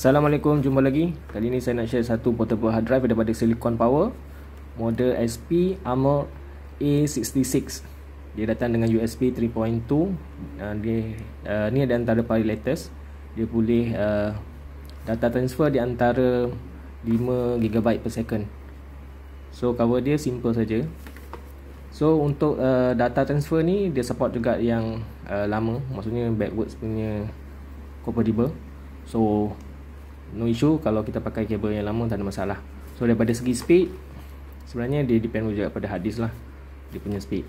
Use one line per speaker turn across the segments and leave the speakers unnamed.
Assalamualaikum, jumpa lagi. Kali ini saya nak share satu portable hard drive daripada Silicon Power, model SP Armor A66. Dia datang dengan USB 3.2. Ni ada antara paling latest. Dia boleh data transfer di antara 5 GB per second. So cover dia simple saja. So untuk data transfer ni dia support juga yang lama, maksudnya backwards punya compatible. So no issue kalau kita pakai kabel yang lama, tak ada masalah. So daripada segi speed, sebenarnya dia depend juga pada hard disk lah, dia punya speed.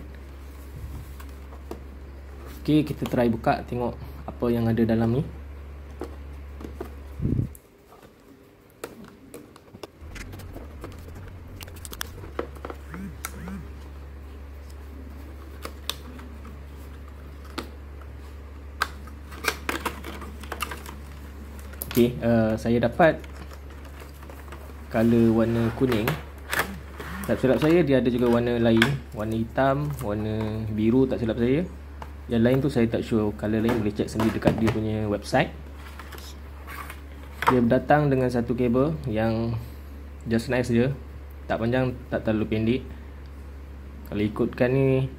Ok, kita try buka tengok apa yang ada dalam ni. Okay, saya dapat color warna kuning. Tak silap saya dia ada juga warna lain, warna hitam, warna biru tak silap saya. Yang lain tu saya tak sure, color lain boleh check sendiri dekat dia punya website. Dia datang dengan satu kabel yang just nice je, tak panjang tak terlalu pendek. Kalau ikutkan ni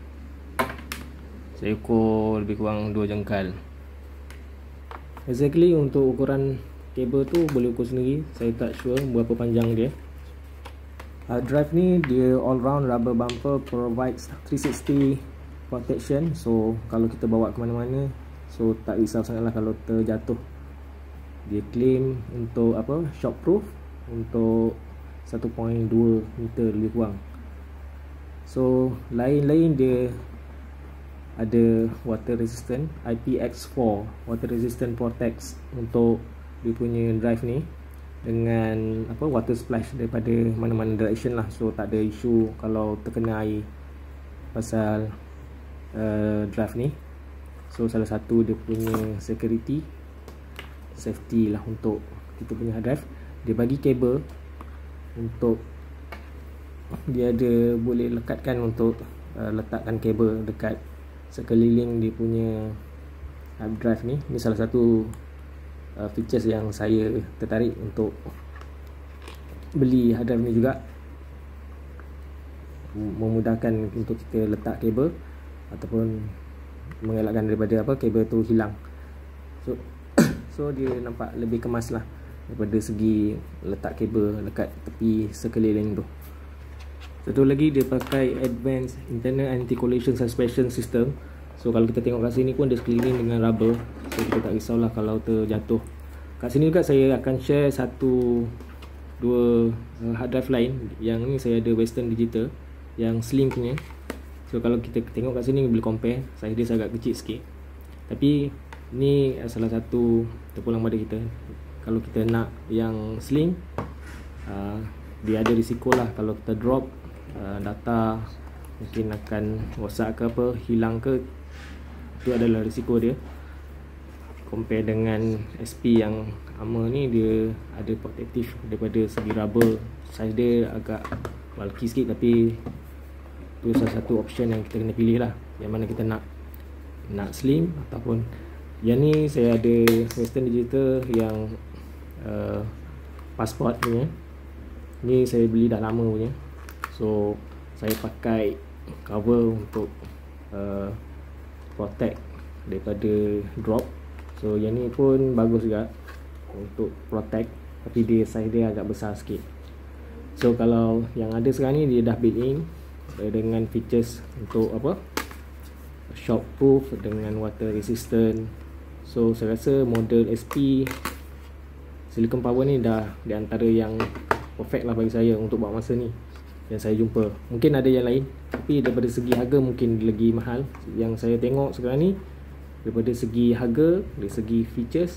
saya ukur lebih kurang 2 jengkal. Exactly untuk ukuran kabel tu boleh ukur sendiri, saya tak sure berapa panjang dia. Hard drive ni dia all round rubber bumper, provides 360 protection. So kalau kita bawa ke mana-mana, so tak risau sangatlah kalau terjatuh. Dia claim untuk apa, shockproof untuk 1.2 meter lebih kurang. So lain-lain dia ada water resistant, IPX4 water resistant protects untuk dia punya drive ni, dengan apa, water splash daripada mana-mana direction lah. So tak ada isu kalau terkena air pasal drive ni. So salah satu dia punya safety lah untuk kita punya hard drive. Dia bagi kabel untuk dia ada boleh lekatkan untuk letakkan kabel dekat sekeliling dia punya hard drive ni. Ini salah satu features yang saya tertarik untuk beli hard drive ni juga, memudahkan untuk kita letak kabel ataupun mengelakkan daripada apa, kabel tu hilang. So dia nampak lebih kemas lah daripada segi letak kabel dekat tepi sekeliling tu. Satu lagi, dia pakai advanced internal anti-collision suspension system. So kalau kita tengok kat sini pun dia sekeliling dengan rubber, so kita tak risaulah kalau terjatuh. Kat sini juga saya akan share dua hard drive lain. Yang ni saya ada Western Digital yang slim punya. So kalau kita tengok kat sini boleh compare, size dia agak kecil sikit, tapi ni salah satu terpulang pada kita. Kalau kita nak yang slim, dia ada risiko lah kalau kita drop data, mungkin akan rosak ke apa, hilang ke, itu adalah risiko dia. Compare dengan SP yang Armor ni, dia ada protektif daripada segi rubber. Size dia agak bulky sikit, tapi itu salah satu option yang kita kena pilih lah, yang mana kita nak slim ataupun yang ni. Saya ada Western Digital yang passport punya, ni saya beli dah lama punya. So saya pakai cover untuk protect daripada drop. So yang ni pun bagus juga untuk protect, tapi dia size dia agak besar sikit. So kalau yang ada sekarang ni dia dah built in dengan features untuk apa, shockproof dengan water resistant. So saya rasa model SP Silicon Power ni dah di antara yang perfect lah bagi saya untuk buat masa ni yang saya jumpa. Mungkin ada yang lain, tapi daripada segi harga mungkin lagi mahal. Yang saya tengok sekarang ni, daripada segi harga, dari segi features,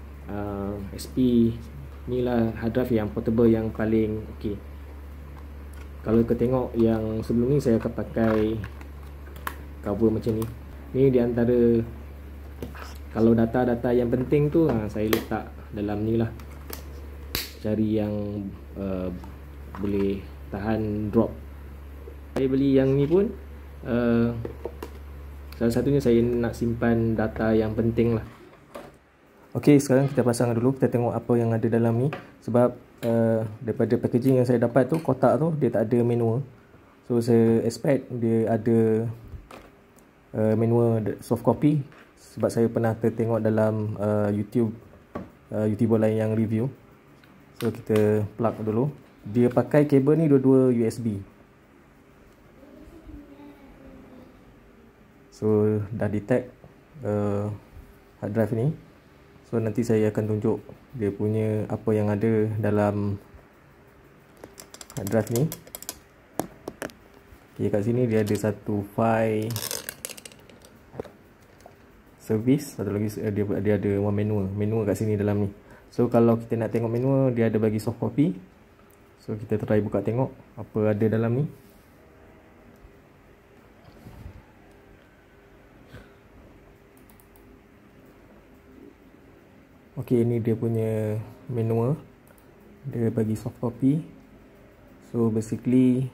SP ni lah hard drive yang portable yang paling ok. Kalau kita tengok yang sebelum ni, saya akan pakai cover macam ni. Ni di antara, kalau data-data yang penting tu saya letak dalam ni lah, cari yang boleh tahan drop. Saya beli yang ni pun salah satunya saya nak simpan data yang penting lah. Okey, sekarang kita pasang dulu, kita tengok apa yang ada dalam ni. Sebab daripada packaging yang saya dapat tu, kotak tu dia tak ada manual. So saya expect dia ada manual soft copy, sebab saya pernah tertengok dalam YouTuber lain yang review. So kita plug dulu. Dia pakai kabel ni dua-dua USB. So dah detect hard drive ni. So nanti saya akan tunjuk dia punya apa yang ada dalam hard drive ni. Okay, kat sini dia ada satu file service, satu lagi dia ada one manual kat sini dalam ni. So kalau kita nak tengok manual, dia ada bagi soft copy. So kita try buka tengok apa ada dalam ni. Okey, ini dia punya manual. Dia bagi soft copy. So basically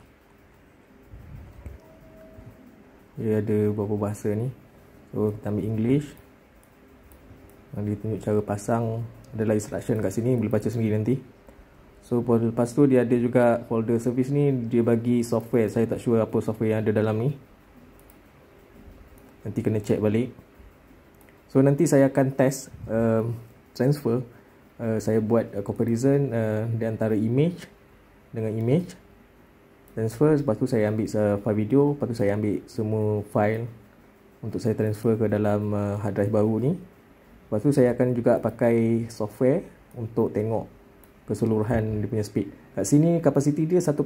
dia ada beberapa bahasa ni. So kita ambil English. Dia tunjuk cara pasang. Adalah instruction kat sini, boleh baca sendiri nanti. So lepas tu dia ada juga folder service ni, dia bagi software. Saya tak sure apa software yang ada dalam ni. Nanti kena check balik. So nanti saya akan test transfer. Saya buat comparison di antara image dengan image. Transfer, lepas tu saya ambil file video, lepas tu saya ambil semua file untuk saya transfer ke dalam hard drive baru ni. Lepas tu saya akan juga pakai software untuk tengok keseluruhan dia punya speed. Kat sini kapasiti dia 1.81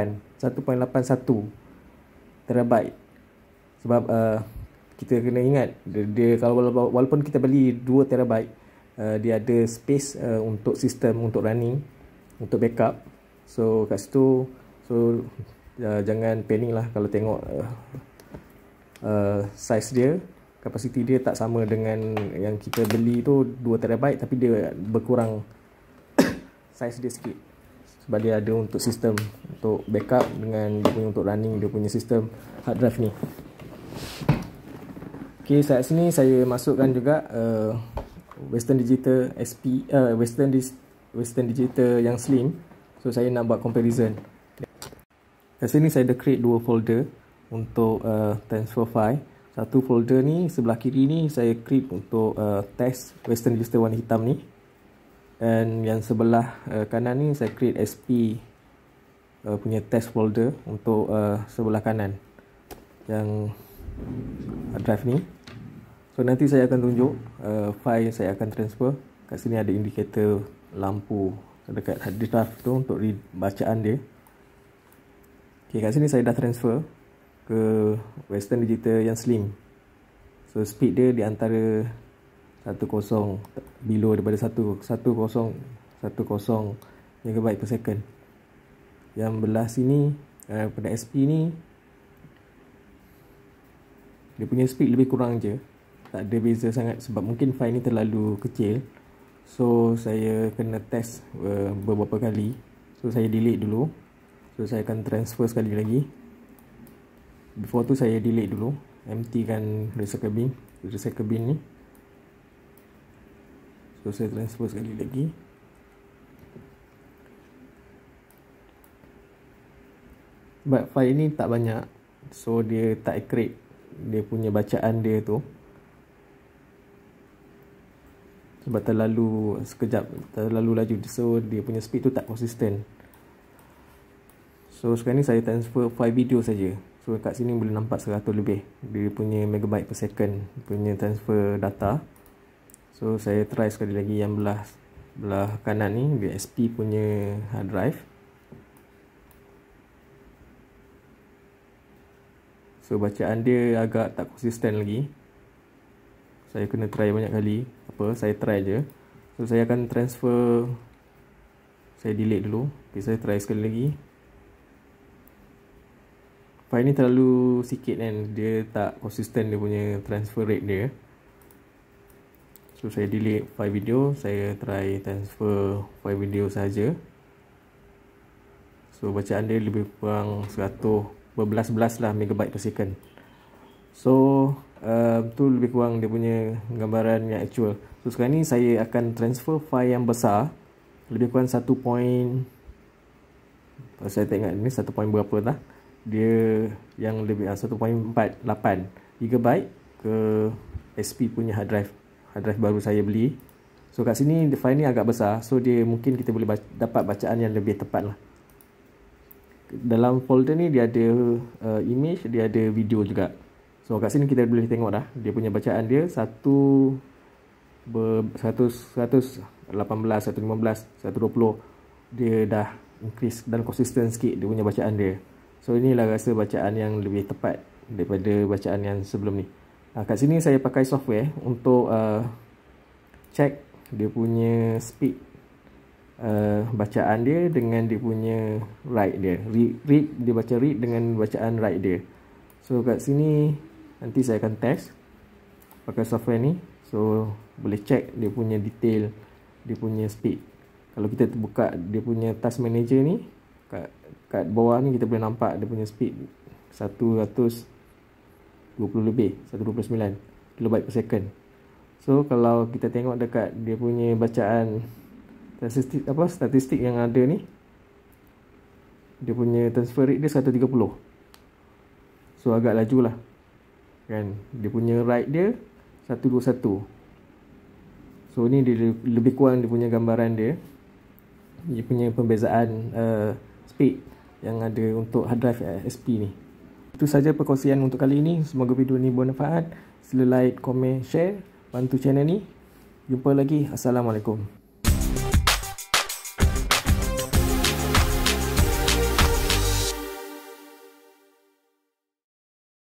terabyte. Sebab kita kena ingat dia kalau walaupun kita beli 2 terabyte, dia ada space untuk sistem, untuk running, untuk backup. So kat situ, so jangan panik lah kalau tengok size dia, kapasiti dia tak sama dengan yang kita beli tu 2 terabyte, tapi dia berkurang size dia sikit. Sebab dia ada untuk sistem, untuk backup dengan dia punya untuk running dia punya sistem hard drive ni. Ok, saat sini saya masukkan juga Western Digital SP, Western Digital yang slim. So saya nak buat comparison. Kat sini saya dah create 2 folder untuk transfer file. Satu folder ni sebelah kiri ni saya create untuk test Western Digital warna hitam ni. Dan yang sebelah kanan ni saya create SP punya test folder untuk sebelah kanan yang drive ni. So nanti saya akan tunjuk file yang saya akan transfer. Kat sini ada indikator lampu dekat hard drive tu untuk bacaan dia. Okay, kat sini saya dah transfer ke Western Digital yang slim. So speed dia di antara 10 below daripada 10 megabyte per second. Yang belah sini pada SP ni dia punya speed lebih kurang je, tak ada beza sangat sebab mungkin file ni terlalu kecil. So saya kena test beberapa kali. So saya delete dulu. So saya akan transfer sekali lagi. Before tu saya delete dulu, emptykan recycle bin ni. So saya transfer sekali lagi. Sebab file ni tak banyak, so dia tak accurate dia punya bacaan dia tu. Sebab terlalu sekejap, terlalu laju, so dia punya speed tu tak konsisten. So sekarang ni saya transfer file video saja. So kat sini boleh nampak 100 lebih dia punya megabyte per second punya transfer data. So saya try sekali lagi yang belah kanan ni, dia SP punya hard drive. So bacaan dia agak tak konsisten lagi. Saya kena try banyak kali. Saya try je. So saya akan transfer. Saya delete dulu. Okay, saya try sekali lagi. File ni terlalu sikit kan, dia tak konsisten dia punya transfer rate dia. So saya delete file video, saya try transfer file video saja. So bacaan dia lebih kurang 111 lah megabyte per second. So tu lebih kurang dia punya gambaran yang actual. So sekarang ni saya akan transfer file yang besar, lebih kurang 1. Saya tengok ni 1 berapa lah. Dia yang lebih 1.48 GB ke SP punya hard drive baru saya beli. So kat sini file ni agak besar, so dia mungkin kita boleh dapat bacaan yang lebih tepat lah. Dalam folder ni dia ada image, dia ada video juga. So kat sini kita boleh tengok dah dia punya bacaan dia 118, 115, 120. Dia dah increase dan konsisten sikit dia punya bacaan dia. So inilah rasa bacaan yang lebih tepat daripada bacaan yang sebelum ni. Kat sini saya pakai software untuk check dia punya speed bacaan dia dengan dia punya write dia. Read dia baca read dengan bacaan write dia. So kat sini nanti saya akan test pakai software ni. So boleh check dia punya detail, dia punya speed. Kalau kita buka dia punya task manager ni, kat bawah ni kita boleh nampak dia punya speed 120 lebih, 129 kilobyte per second. So kalau kita tengok dekat dia punya bacaan statistik yang ada ni, dia punya transfer rate dia 130. So agak laju lah kan. Dia punya write dia 121. So ni dia lebih kurang dia punya gambaran dia punya pembezaan speed yang ada untuk hard drive SP ni. Itu saja perkongsian untuk kali ini. Semoga video ni bermanfaat. Sila like, komen, share, bantu channel ni. Jumpa lagi. Assalamualaikum.